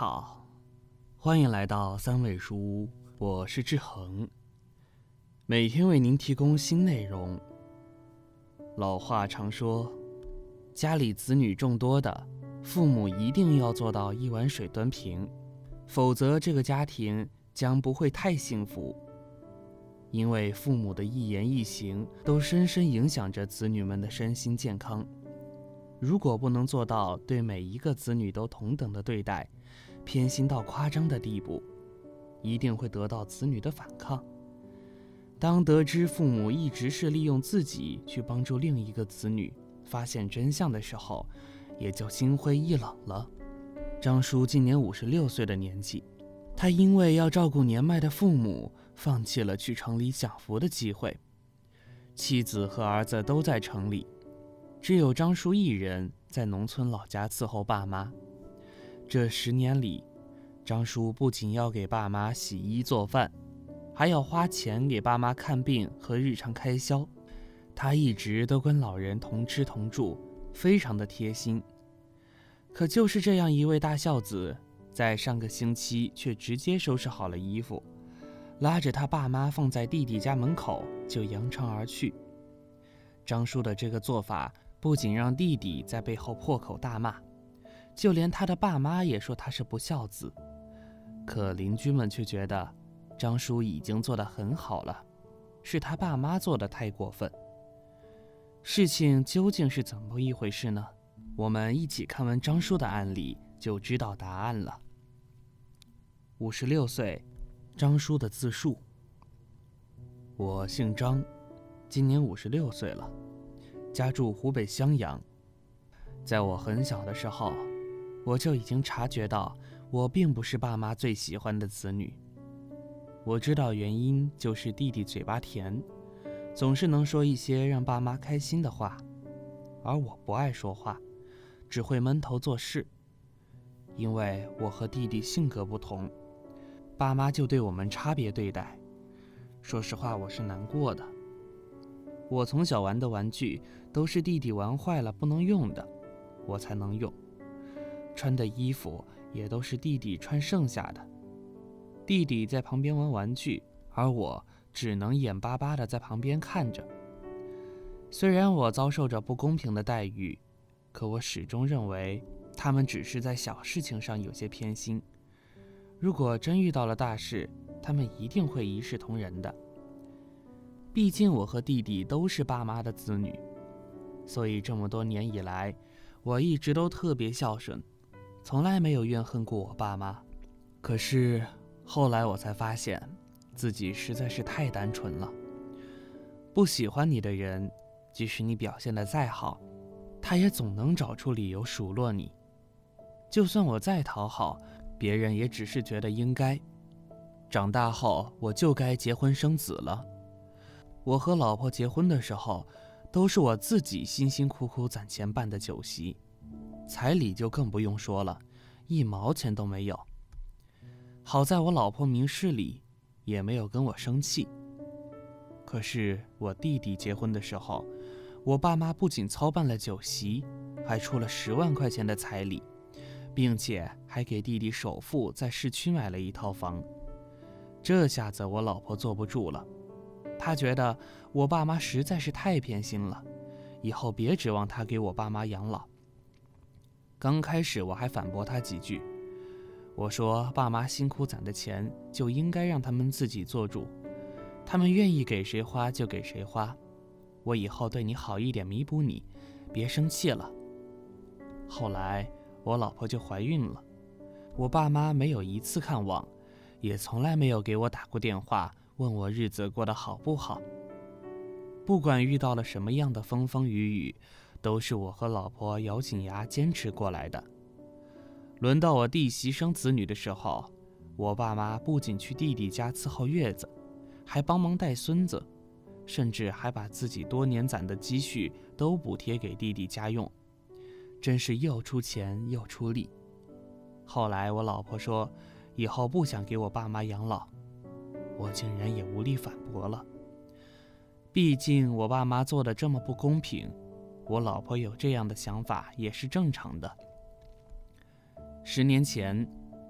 好，欢迎来到三味书屋，我是志恒，每天为您提供新内容。老话常说，家里子女众多的，父母一定要做到一碗水端平，否则这个家庭将不会太幸福。因为父母的一言一行都深深影响着子女们的身心健康。如果不能做到对每一个子女都同等的对待，偏心到夸张的地步，一定会得到子女的反抗。当得知父母一直是利用自己去帮助另一个子女发现真相的时候，也就心灰意冷了。张叔今年56岁的年纪，他因为要照顾年迈的父母，放弃了去城里享福的机会。妻子和儿子都在城里，只有张叔一人在农村老家伺候爸妈。这10年里，张叔不仅要给爸妈洗衣做饭，还要花钱给爸妈看病和日常开销。他一直都跟老人同吃同住，非常的贴心。可就是这样一位大孝子，在上个星期却直接收拾好了衣服，拉着他爸妈放在弟弟家门口就扬长而去。张叔的这个做法不仅让弟弟在背后破口大骂，就连他的爸妈也说他是不孝子。可邻居们却觉得张叔已经做得很好了，是他爸妈做得太过分。事情究竟是怎么一回事呢？我们一起看完张叔的案例就知道答案了。56岁，张叔的自述：我姓张，今年56岁了，家住湖北襄阳。在我很小的时候，我就已经察觉到我并不是爸妈最喜欢的子女。我知道原因就是弟弟嘴巴甜，总是能说一些让爸妈开心的话，而我不爱说话，只会闷头做事。因为我和弟弟性格不同，爸妈就对我们差别对待。说实话，我是难过的。我从小玩的玩具都是弟弟玩坏了不能用的，我才能用。穿的衣服也都是弟弟穿剩下的。弟弟在旁边玩玩具，而我只能眼巴巴地在旁边看着。虽然我遭受着不公平的待遇，可我始终认为他们只是在小事情上有些偏心。如果真遇到了大事，他们一定会一视同仁的。毕竟我和弟弟都是爸妈的子女，所以这么多年以来，我一直都特别孝顺，从来没有怨恨过我爸妈。可是后来我才发现，自己实在是太单纯了。不喜欢你的人，即使你表现得再好，他也总能找出理由数落你。就算我再讨好，别人也只是觉得应该。长大后，我就该结婚生子了。我和老婆结婚的时候，都是我自己辛辛苦苦攒钱办的酒席，彩礼就更不用说了，1毛钱都没有。好在我老婆明事理，也没有跟我生气。可是我弟弟结婚的时候，我爸妈不仅操办了酒席，还出了10万块钱的彩礼，并且还给弟弟首付在市区买了一套房。这下子我老婆坐不住了，她觉得我爸妈实在是太偏心了，以后别指望她给我爸妈养老。刚开始我还反驳她几句，我说爸妈辛苦攒的钱就应该让他们自己做主，他们愿意给谁花就给谁花，我以后对你好一点弥补你，别生气了。后来我老婆就怀孕了，我爸妈没有一次看望，也从来没有给我打过电话问我日子过得好不好。不管遇到了什么样的风风雨雨，都是我和老婆咬紧牙坚持过来的。轮到我弟媳生子女的时候，我爸妈不仅去弟弟家伺候月子，还帮忙带孙子，甚至还把自己多年攒的积蓄都补贴给弟弟家用，真是又出钱又出力。后来我老婆说以后不想给我爸妈养老，我竟然也无力反驳了。毕竟我爸妈做的这么不公平，我老婆有这样的想法也是正常的。10年前，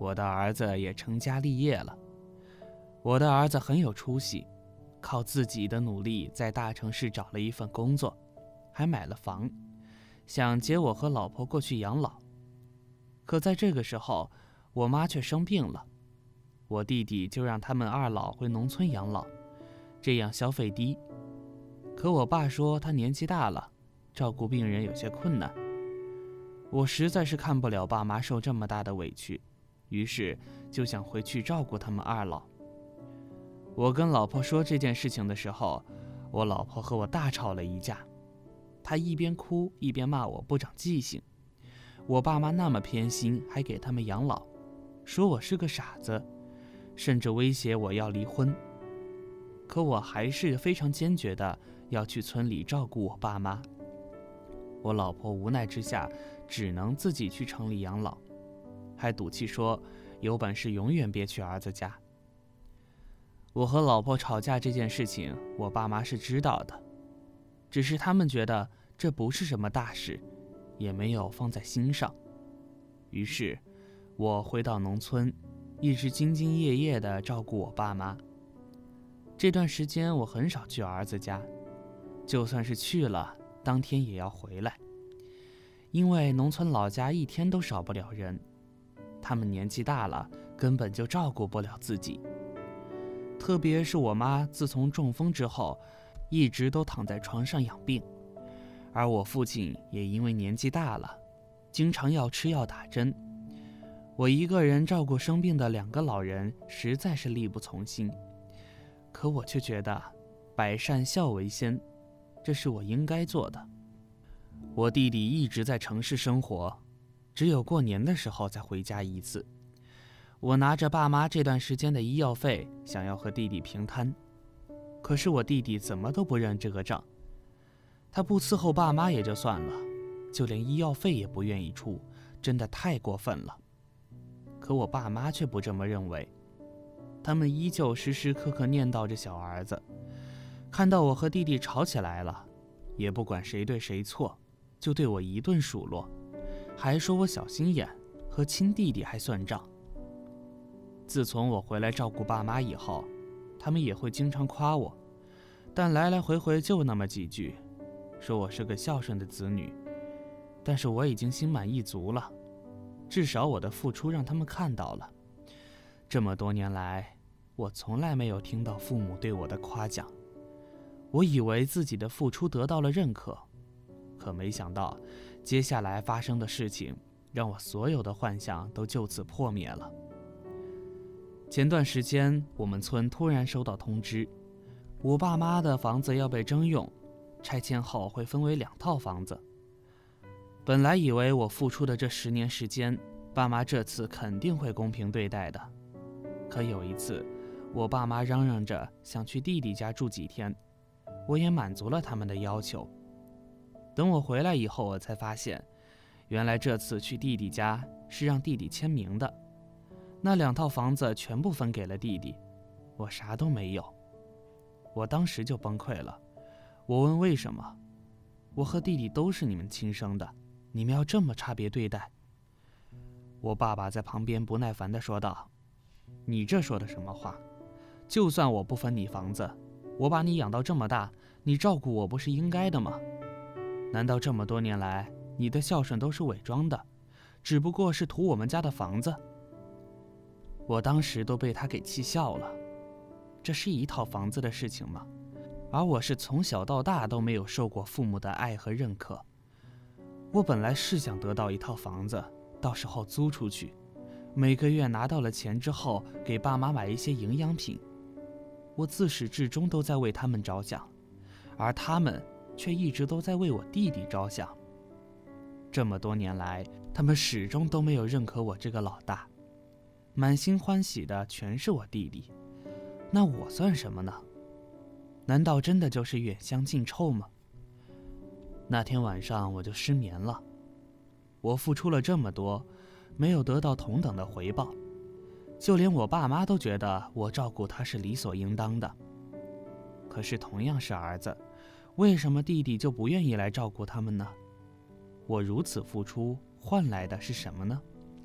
我的儿子也成家立业了。我的儿子很有出息，靠自己的努力在大城市找了一份工作，还买了房，想接我和老婆过去养老。可在这个时候，我妈却生病了，我弟弟就让他们二老回农村养老，这样消费低。可我爸说他年纪大了，照顾病人有些困难。我实在是看不了爸妈受这么大的委屈，于是就想回去照顾他们二老。我跟老婆说这件事情的时候，我老婆和我大吵了一架。她一边哭一边骂我不长记性，我爸妈那么偏心，还给他们养老，说我是个傻子，甚至威胁我要离婚。可我还是非常坚决的要去村里照顾我爸妈。我老婆无奈之下，只能自己去城里养老，还赌气说有本事永远别去儿子家。我和老婆吵架这件事情，我爸妈是知道的，只是他们觉得这不是什么大事，也没有放在心上。于是，我回到农村，一直兢兢业业地照顾我爸妈。这段时间我很少去儿子家，就算是去了，当天也要回来，因为农村老家一天都少不了人，他们年纪大了，根本就照顾不了自己。特别是我妈自从中风之后，一直都躺在床上养病，而我父亲也因为年纪大了，经常要吃药打针。我一个人照顾生病的2个老人，实在是力不从心。可我却觉得百善孝为先，这是我应该做的。我弟弟一直在城市生活，只有过年的时候才回家一次。我拿着爸妈这段时间的医药费，想要和弟弟平摊，可是我弟弟怎么都不认这个账。他不伺候爸妈也就算了，就连医药费也不愿意出，真的太过分了。可我爸妈却不这么认为，他们依旧时时刻刻念叨着小儿子，看到我和弟弟吵起来了，也不管谁对谁错，就对我一顿数落，还说我小心眼，和亲弟弟还算账。自从我回来照顾爸妈以后，他们也会经常夸我，但来来回回就那么几句，说我是个孝顺的子女。但是我已经心满意足了，至少我的付出让他们看到了。这么多年来，我从来没有听到父母对我的夸奖。我以为自己的付出得到了认可，可没想到接下来发生的事情让我所有的幻想都就此破灭了。前段时间我们村突然收到通知，我爸妈的房子要被征用，拆迁后会分为2套房子。本来以为我付出的这10年时间，爸妈这次肯定会公平对待的。可有一次，我爸妈嚷嚷着想去弟弟家住几天，我也满足了他们的要求。等我回来以后，我才发现，原来这次去弟弟家是让弟弟签名的，那2套房子全部分给了弟弟，我啥都没有。我当时就崩溃了，我问为什么？我和弟弟都是你们亲生的，你们要这么差别对待？我爸爸在旁边不耐烦地说道：“你这说的什么话？就算我不分你房子，我把你养到这么大，你照顾我不是应该的吗？难道这么多年来，你的孝顺都是伪装的，只不过是图我们家的房子？”我当时都被他给气笑了。这是1套房子的事情吗？而我是从小到大都没有受过父母的爱和认可。我本来是想得到1套房子，到时候租出去，每个月拿到了钱之后，给爸妈买一些营养品。我自始至终都在为他们着想，而他们却一直都在为我弟弟着想。这么多年来，他们始终都没有认可我这个老大，满心欢喜的全是我弟弟。那我算什么呢？难道真的就是远香近臭吗？那天晚上我就失眠了。我付出了这么多，没有得到同等的回报，就连我爸妈都觉得我照顾他是理所应当的。可是同样是儿子，为什么弟弟就不愿意来照顾他们呢？我如此付出，换来的是什么呢？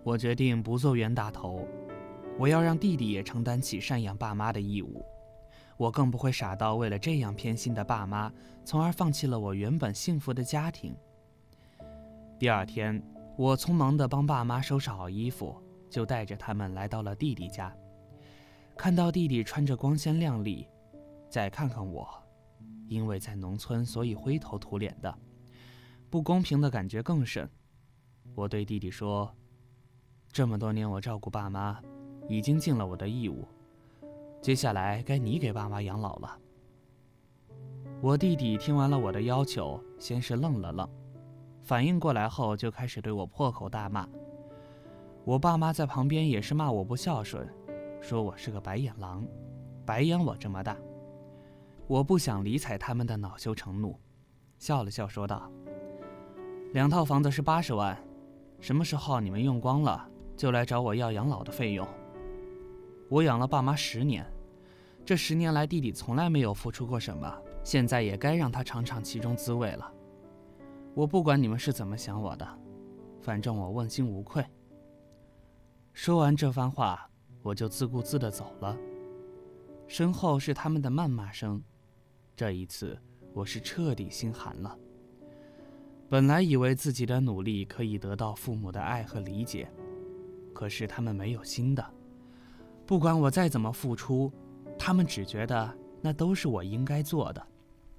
我决定不做冤大头，我要让弟弟也承担起赡养爸妈的义务。我更不会傻到为了这样偏心的爸妈，从而放弃了我原本幸福的家庭。第二天，我匆忙地帮爸妈收拾好衣服，就带着他们来到了弟弟家。看到弟弟穿着光鲜亮丽，再看看我，因为在农村，所以灰头土脸的，不公平的感觉更深。我对弟弟说：“这么多年我照顾爸妈，已经尽了我的义务，接下来该你给爸妈养老了。”我弟弟听完了我的要求，先是愣了愣，反应过来后就开始对我破口大骂。我爸妈在旁边也是骂我不孝顺，说我是个白眼狼，白养我这么大。我不想理睬他们的恼羞成怒，笑了笑说道：“2套房子是80万，什么时候你们用光了，就来找我要养老的费用。我养了爸妈10年，这10年来弟弟从来没有付出过什么，现在也该让他尝尝其中滋味了。我不管你们是怎么想我的，反正我问心无愧。”说完这番话，我就自顾自地走了。身后是他们的谩骂声，这一次我是彻底心寒了。本来以为自己的努力可以得到父母的爱和理解，可是他们没有心的。不管我再怎么付出，他们只觉得那都是我应该做的。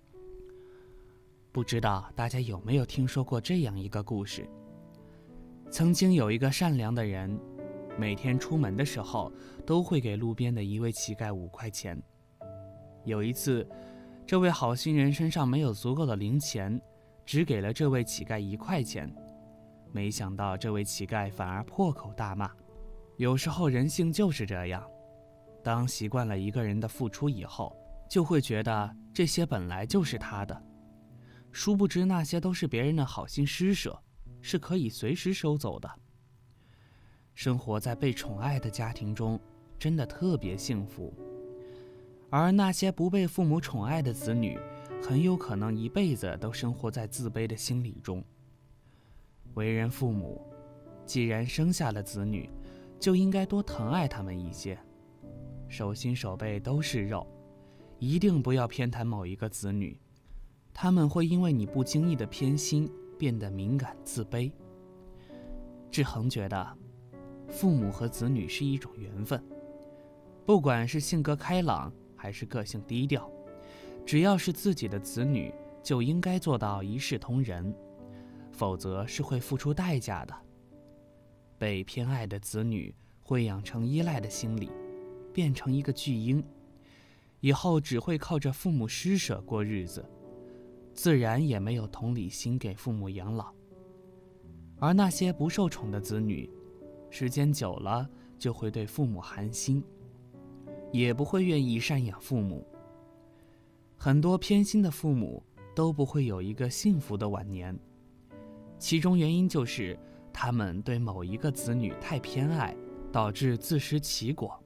不知道大家有没有听说过这样一个故事？曾经有一个善良的人，每天出门的时候都会给路边的一位乞丐5块钱。有一次，这位好心人身上没有足够的零钱，只给了这位乞丐1块钱。没想到这位乞丐反而破口大骂。有时候人性就是这样，当习惯了一个人的付出以后，就会觉得这些本来就是他的，殊不知那些都是别人的好心施舍，是可以随时收走的。生活在被宠爱的家庭中，真的特别幸福。而那些不被父母宠爱的子女，很有可能一辈子都生活在自卑的心理中。为人父母，既然生下了子女，就应该多疼爱他们一些。手心手背都是肉，一定不要偏袒某一个子女，他们会因为你不经意的偏心变得敏感自卑。志恒觉得，父母和子女是一种缘分，不管是性格开朗还是个性低调，只要是自己的子女，就应该做到一视同仁，否则是会付出代价的。被偏爱的子女会养成依赖的心理，变成一个巨婴，以后只会靠着父母施舍过日子，自然也没有同理心给父母养老。而那些不受宠的子女，时间久了就会对父母寒心，也不会愿意赡养父母。很多偏心的父母都不会有一个幸福的晚年，其中原因就是他们对某一个子女太偏爱，导致自食其果。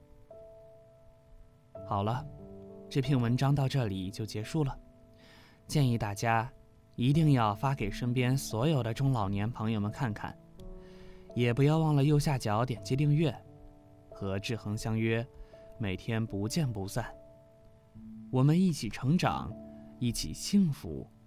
好了，这篇文章到这里就结束了。建议大家一定要发给身边所有的中老年朋友们看看，也不要忘了右下角点击订阅，和志恒相约，每天不见不散。我们一起成长，一起幸福。